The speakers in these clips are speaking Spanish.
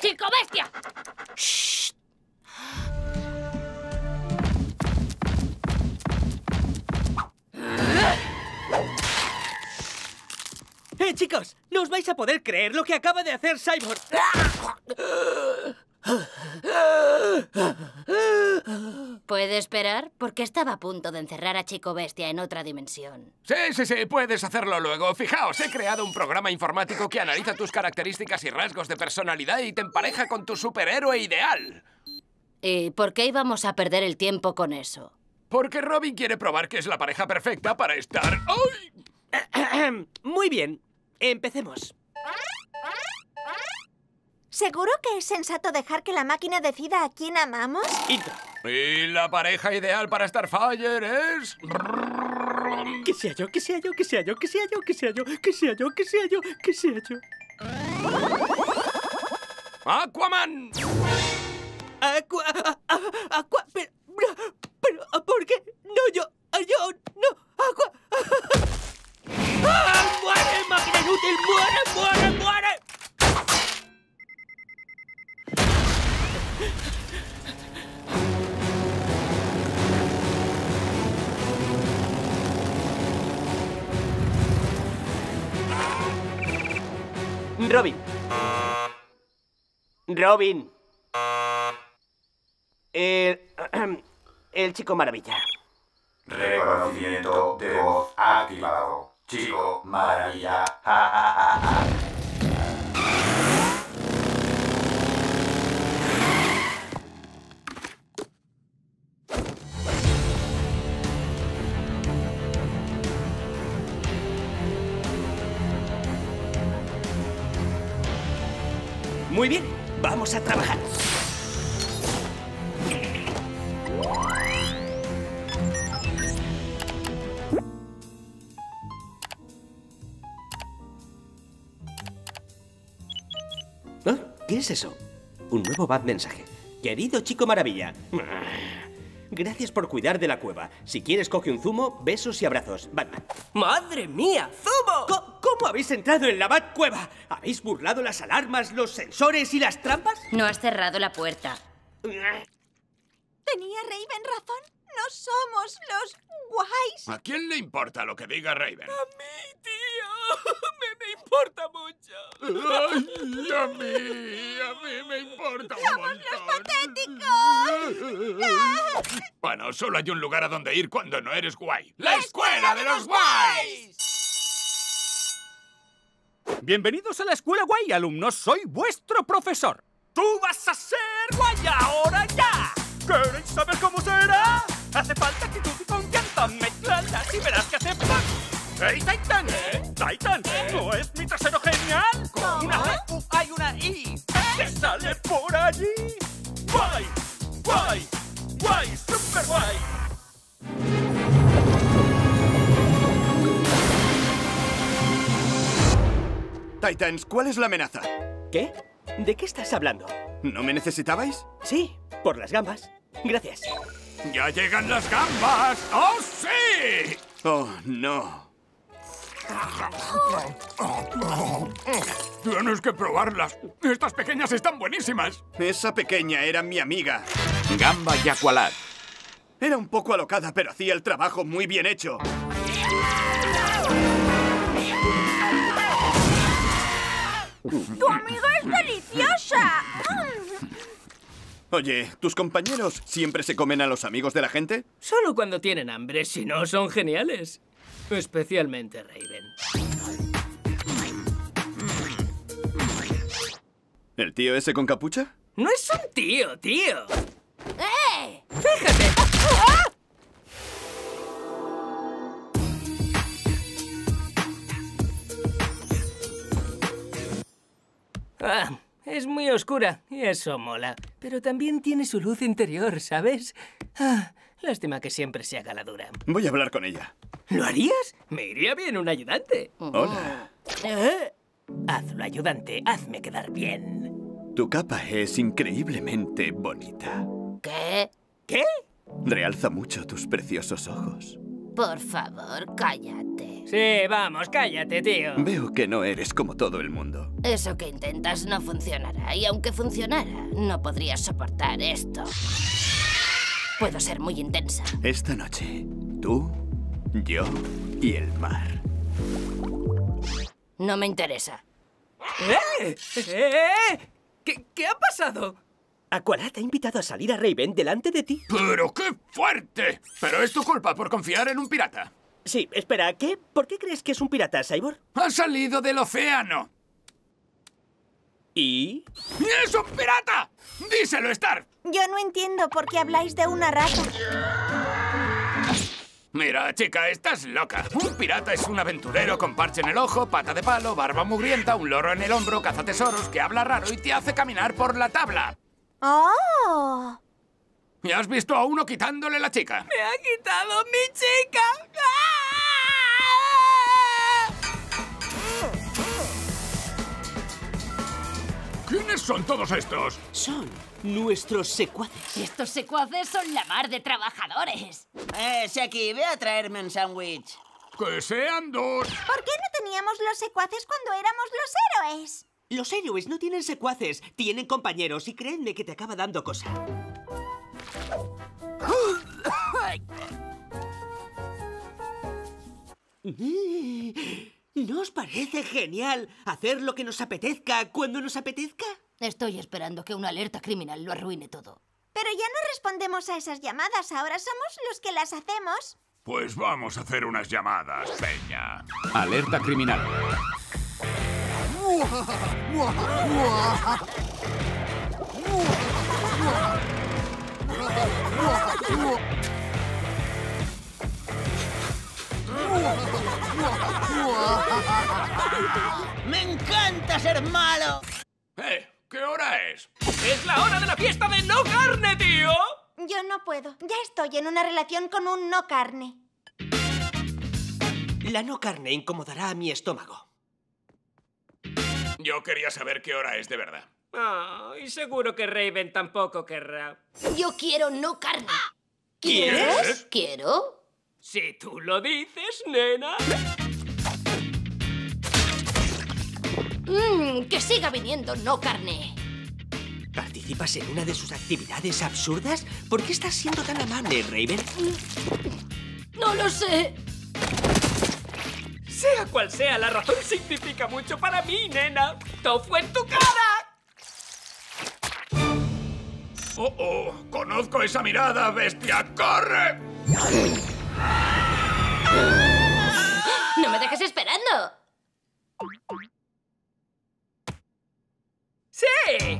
¡Chico bestia! ¡Shh! Chicos, no os vais a poder creer lo que acaba de hacer Cyborg. ¿Puede esperar? Porque estaba a punto de encerrar a Chico Bestia en otra dimensión. Sí, puedes hacerlo luego. Fijaos, he creado un programa informático que analiza tus características y rasgos de personalidad y te empareja con tu superhéroe ideal. ¿Y por qué íbamos a perder el tiempo con eso? Porque Robin quiere probar que es la pareja perfecta para estar... ¡Ay! Muy bien, empecemos. ¿Seguro que es sensato dejar que la máquina decida a quién amamos? Intro. Y la pareja ideal para Starfire es... Que sea yo, que sea yo, que sea yo, que sea yo, que sea yo, que sea yo, que sea yo, que sea yo. ¡Aquaman! Aqua, pero, ¿por qué? No, yo, no, Aqua. ¡Ah! ¡Muere, máquina inútil! ¡Muere! Robin. El Chico Maravilla. Reconocimiento de voz activado. Chico Maravilla. Muy bien, vamos a trabajar. ¿Qué es eso? Un nuevo bad mensaje. Querido Chico Maravilla. Gracias por cuidar de la cueva. Si quieres, coge un zumo, besos y abrazos. Batman. ¡Madre mía! ¡Zumo! ¿Cómo habéis entrado en la Batcueva? ¿Habéis burlado las alarmas, los sensores y las trampas? No has cerrado la puerta. ¿Tenía Raven razón? No somos los guays. ¿A quién le importa lo que diga Raven? ¡A mí, tío! Me importa mucho. Ay, a mí me importa un montón. ¡Patéticos! Bueno, solo hay un lugar a donde ir cuando no eres guay. ¡La Escuela de los Guays! Bienvenidos a la Escuela Guay, alumnos. Soy vuestro profesor. ¡Tú vas a ser guay ahora ya! ¿Queréis saber cómo será? Hace falta actitud y confianza. Mezclalas y verás que hace ¡pam! ¡Hey, Titan! ¡Titan! ¿No es mi trasero genial? Con una C, U, y una I. ¿Qué sale por allí? ¡Guay! ¡Guay! ¡Guay! ¡Super guay! Titans, ¿cuál es la amenaza? ¿Qué? ¿De qué estás hablando? ¿No me necesitabais? Sí, por las gambas. Gracias. ¡Ya llegan las gambas! ¡Oh, sí! Oh, no. Tienes que probarlas. Estas pequeñas están buenísimas. Esa pequeña era mi amiga. Gamba y Aqualad. Era un poco alocada, pero hacía el trabajo muy bien hecho. ¡Tu amiga es deliciosa! Oye, ¿tus compañeros siempre se comen a los amigos de la gente? Solo cuando tienen hambre, si no, son geniales. Especialmente Raven. ¿El tío ese con capucha? No es un tío, tío. ¡Eh! ¡Fíjate! Ah, es muy oscura y eso mola. Pero también tiene su luz interior, ¿sabes? Ah, lástima que siempre se haga la dura. Voy a hablar con ella. ¿Lo harías? Me iría bien un ayudante. Hola. Hazlo, ayudante. Hazme quedar bien. Tu capa es increíblemente bonita. ¿Qué? ¿Qué? Realza mucho tus preciosos ojos. Por favor, cállate. Sí, vamos, cállate, tío. Veo que no eres como todo el mundo. Eso que intentas no funcionará. Y aunque funcionara, no podrías soportar esto. Puedo ser muy intensa. Esta noche, tú, yo y el mar. No me interesa. ¿Qué ha pasado? Aqualad ha invitado a salir a Raven delante de ti. ¡Pero qué fuerte! Pero es tu culpa por confiar en un pirata. Sí, espera, ¿qué? ¿Por qué crees que es un pirata, Cyborg? ¡Ha salido del océano! ¿Y? ¡Es un pirata! ¡Díselo, Star! Yo no entiendo por qué habláis de una rata. Mira, chica, estás loca. Un pirata es un aventurero con parche en el ojo, pata de palo, barba mugrienta, un loro en el hombro, cazatesoros, que habla raro y te hace caminar por la tabla. ¡Oh! ¿Y has visto a uno quitándole la chica? ¡Me ha quitado mi chica! ¿Quiénes son todos estos? Son nuestros secuaces. Estos secuaces son la mar de trabajadores. Seki, ve a traerme un sándwich. ¡Que sean dos! ¿Por qué no teníamos los secuaces cuando éramos los héroes? Los héroes no tienen secuaces, tienen compañeros y créanme que te acaba dando cosa. ¿No os parece genial hacer lo que nos apetezca cuando nos apetezca? Estoy esperando que una alerta criminal lo arruine todo. Pero ya no respondemos a esas llamadas, ahora somos los que las hacemos. Pues vamos a hacer unas llamadas, peña. Alerta criminal. ¡Me encanta ser malo! ¿Qué hora es? ¡Es la hora de la fiesta de no carne, tío! Yo no puedo. Ya estoy en una relación con un no carne. La no carne incomodará a mi estómago. Yo quería saber qué hora es de verdad. Y seguro que Raven tampoco querrá. Yo quiero no carne. ¿Quieres? ¿Quiero? Si tú lo dices, nena. Que siga viniendo no carne. ¿Participas en una de sus actividades absurdas? ¿Por qué estás siendo tan amable, Raven? No lo sé. Sea cual sea, la razón significa mucho para mí, nena. ¡Tofu en tu cara! ¡Oh! ¡Conozco esa mirada, bestia! ¡Corre! ¡No me dejes esperando! ¡Sí!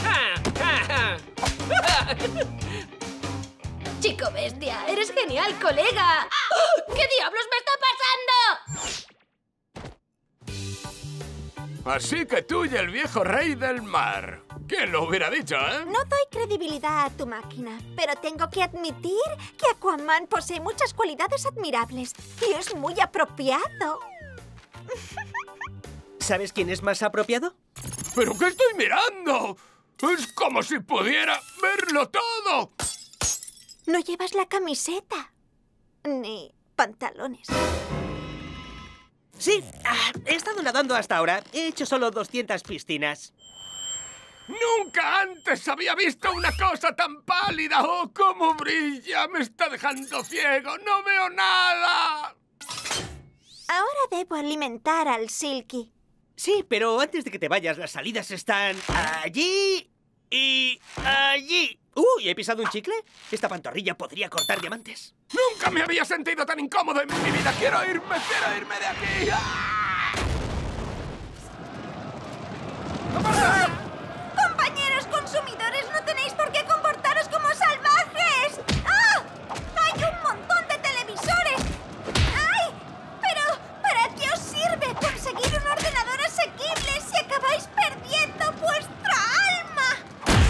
Chico bestia, eres genial, colega. ¿Qué diablos me está pasando? Así que tú y el viejo rey del mar. ¿Quién lo hubiera dicho, eh? No doy credibilidad a tu máquina, pero tengo que admitir que Aquaman posee muchas cualidades admirables y es muy apropiado. ¿Sabes quién es más apropiado? ¿Pero qué estoy mirando? Es como si pudiera verlo todo. No llevas la camiseta ni pantalones. Sí, he estado nadando hasta ahora. He hecho solo 200 piscinas. ¡Nunca antes había visto una cosa tan pálida! ¡Oh, cómo brilla! ¡Me está dejando ciego! ¡No veo nada! Ahora debo alimentar al Silky. Sí, pero antes de que te vayas, las salidas están allí y allí. ¡Uy! ¿He pisado un chicle? Esta pantorrilla podría cortar diamantes. ¡Nunca me había sentido tan incómodo en mi vida! ¡Quiero irme de aquí! ¡Compañeros consumidores, no tenéis por qué comportaros como salvajes! ¡Ah! ¡Hay un montón de televisores! ¡Ay! Pero, ¿para qué os sirve conseguir un ordenador asequible si acabáis perdiendo vuestra alma?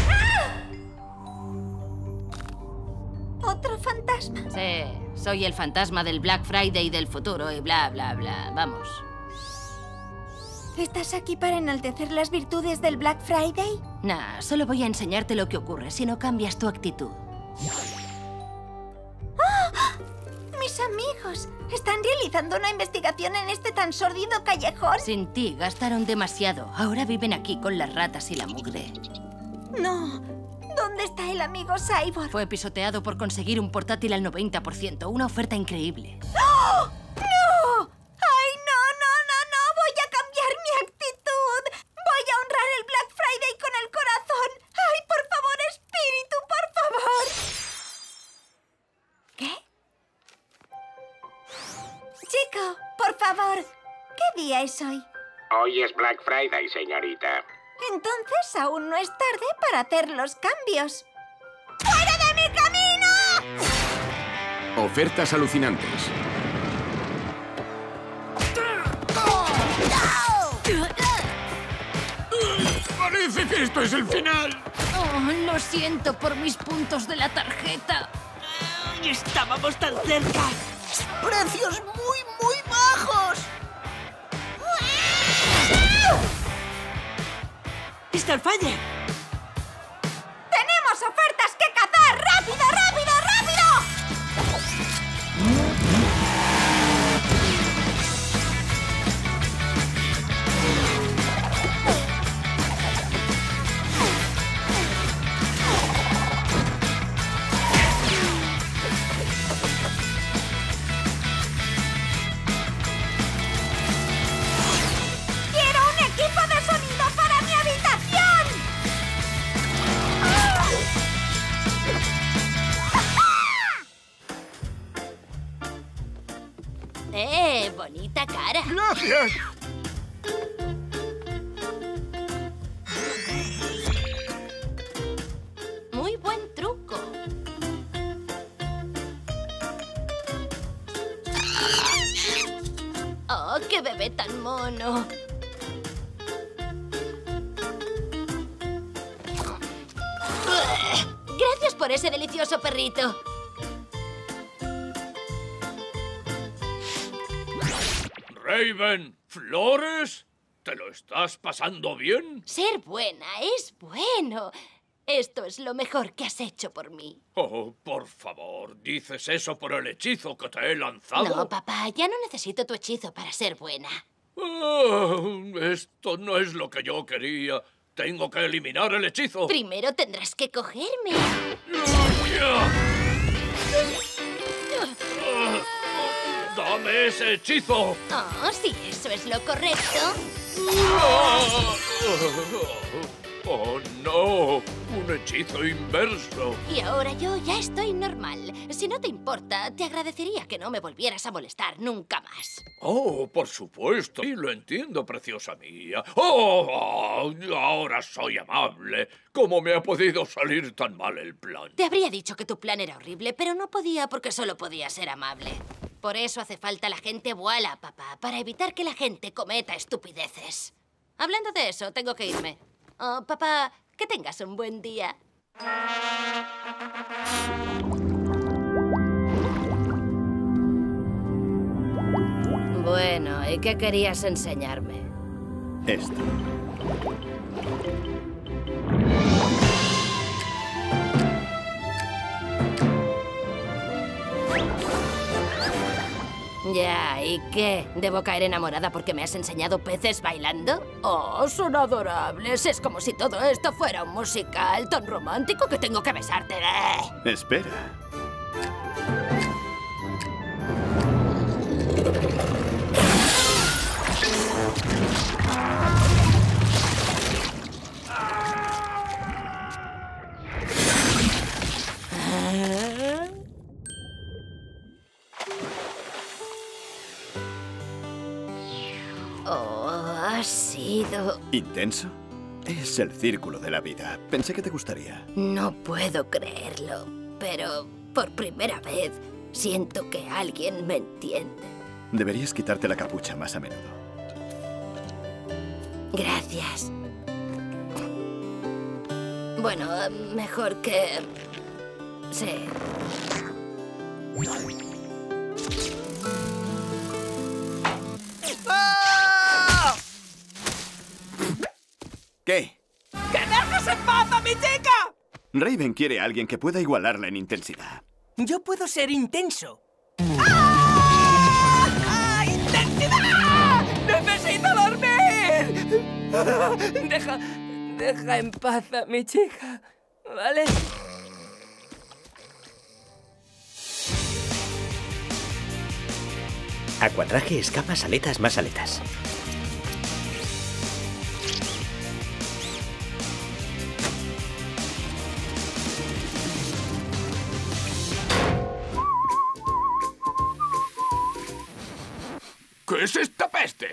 ¡Ah! ¿Otro fantasma? Sí, soy el fantasma del Black Friday del futuro y bla, bla, bla. Vamos. ¿Estás aquí para enaltecer las virtudes del Black Friday? Nah, solo voy a enseñarte lo que ocurre si no cambias tu actitud. ¡Oh! ¡Mis amigos! ¿Están realizando una investigación en este tan sórdido callejón? Sin ti gastaron demasiado. Ahora viven aquí con las ratas y la mugre. No. ¿Dónde está el amigo Cyborg? Fue pisoteado por conseguir un portátil al 90%. Una oferta increíble. ¡Oh! ¡No! ¡Ay, no! Voy a cambiar mi actitud. Voy a honrar el Black Friday con el corazón. ¡Ay, por favor, espíritu, por favor! ¿Qué? Chico, por favor, ¿qué día es hoy? Hoy es Black Friday, señorita. Entonces aún no es tarde para hacer los cambios. ¡Fuera de mi camino! Ofertas alucinantes. Parece que esto es el final. Oh, lo siento por mis puntos de la tarjeta. ¡Estábamos tan cerca! ¡Precios muy, muy bajos! ¡Starfire! ¡Tenemos ofertas que cazar! ¡Rápido, rápido, rápido! ¡Quiero un equipo de sonido para mi habitación! Bonita cara. ¡Gracias! Muy buen truco. Oh, qué bebé tan mono. Gracias por ese delicioso perrito. Raven, ¿flores? ¿Te lo estás pasando bien? Ser buena es bueno. Esto es lo mejor que has hecho por mí. Oh, por favor, ¿dices eso por el hechizo que te he lanzado? No, papá, ya no necesito tu hechizo para ser buena. Esto no es lo que yo quería. Tengo que eliminar el hechizo. Primero tendrás que cogerme. ¡Dame ese hechizo! Oh, si eso es lo correcto. ¡Oh, no! ¡Un hechizo inverso! Y ahora yo ya estoy normal. Si no te importa, te agradecería que no me volvieras a molestar nunca más. Oh, por supuesto. Sí, lo entiendo, preciosa mía. ¡Oh! Ahora soy amable. ¿Cómo me ha podido salir tan mal el plan? Te habría dicho que tu plan era horrible, pero no podía porque solo podía ser amable. Por eso hace falta la gente voilà, papá, para evitar que la gente cometa estupideces. Hablando de eso, tengo que irme. Oh, papá, que tengas un buen día. Bueno, ¿y qué querías enseñarme? Esto. Ya, ¿y qué? ¿Debo caer enamorada porque me has enseñado peces bailando? Oh, son adorables. Es como si todo esto fuera un musical tan romántico que tengo que besarte. Espera. Oh, ha sido... ¿Intenso? Es el círculo de la vida. Pensé que te gustaría. No puedo creerlo, pero por primera vez siento que alguien me entiende. Deberías quitarte la capucha más a menudo. Gracias. Bueno, mejor que... sí. ¿Qué? ¡Que dejes en paz a mi chica! Raven quiere a alguien que pueda igualarla en intensidad. Yo puedo ser intenso. ¡Ah! Deja en paz a mi chica, ¿vale? Acuatraje, escamas, aletas, más aletas. ¿Qué es esta peste?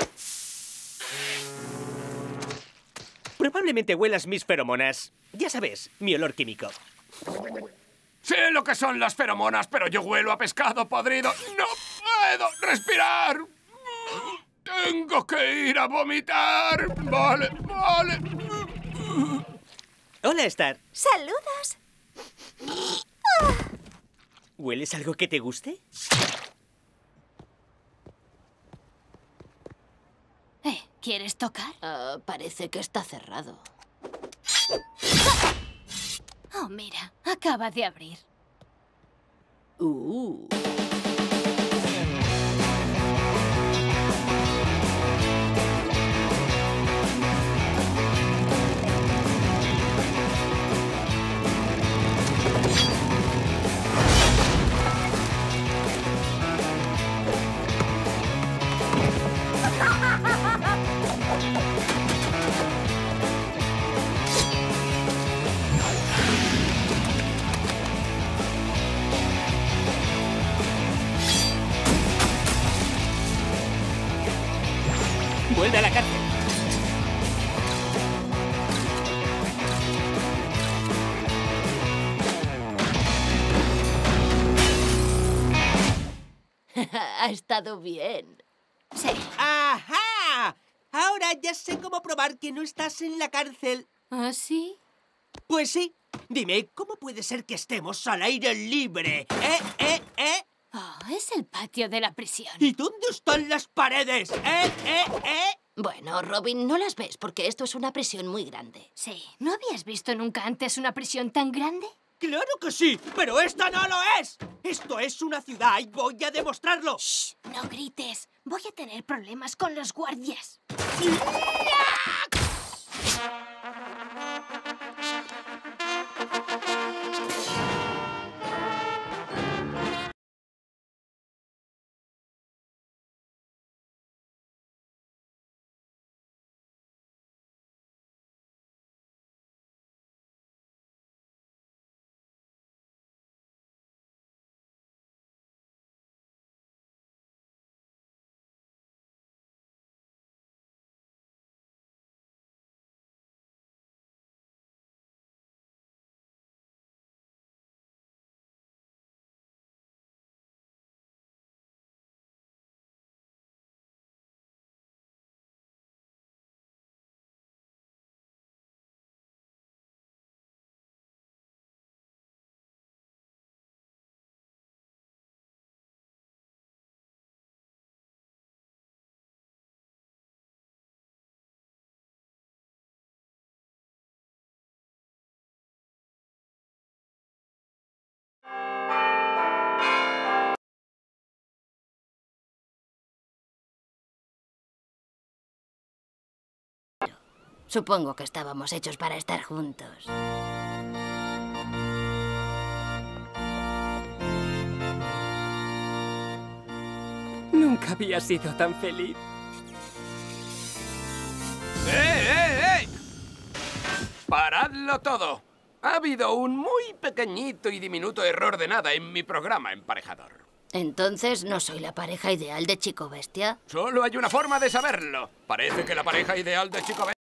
Probablemente huelas mis feromonas. Ya sabes, mi olor químico. Sé lo que son las feromonas, pero yo huelo a pescado podrido. ¡No puedo respirar! ¡Tengo que ir a vomitar! Vale. Hola, Star. ¡Saludos! ¿Hueles algo que te guste? ¿Quieres tocar? Parece que está cerrado. Oh, mira, acaba de abrir. Vuelve a la cárcel. Ha estado bien. Sí. ¡Ajá! Ahora ya sé cómo probar que no estás en la cárcel. ¿Ah, sí? Pues sí. Dime, ¿cómo puede ser que estemos al aire libre? Oh, es el patio de la prisión. ¿Y dónde están las paredes? Bueno, Robin, no las ves porque esto es una prisión muy grande. Sí. ¿No habías visto nunca antes una prisión tan grande? ¡Claro que sí! ¡Pero esta no lo es! ¡Esto es una ciudad y voy a demostrarlo! ¡Shh! No grites. Voy a tener problemas con los guardias. Supongo que estábamos hechos para estar juntos. Nunca había sido tan feliz. ¡Eh! ¡Paradlo todo! Ha habido un muy pequeñito y diminuto error de nada en mi programa emparejador. Entonces, ¿no soy la pareja ideal de Chico Bestia? Solo hay una forma de saberlo. Parece que la pareja ideal de Chico Bestia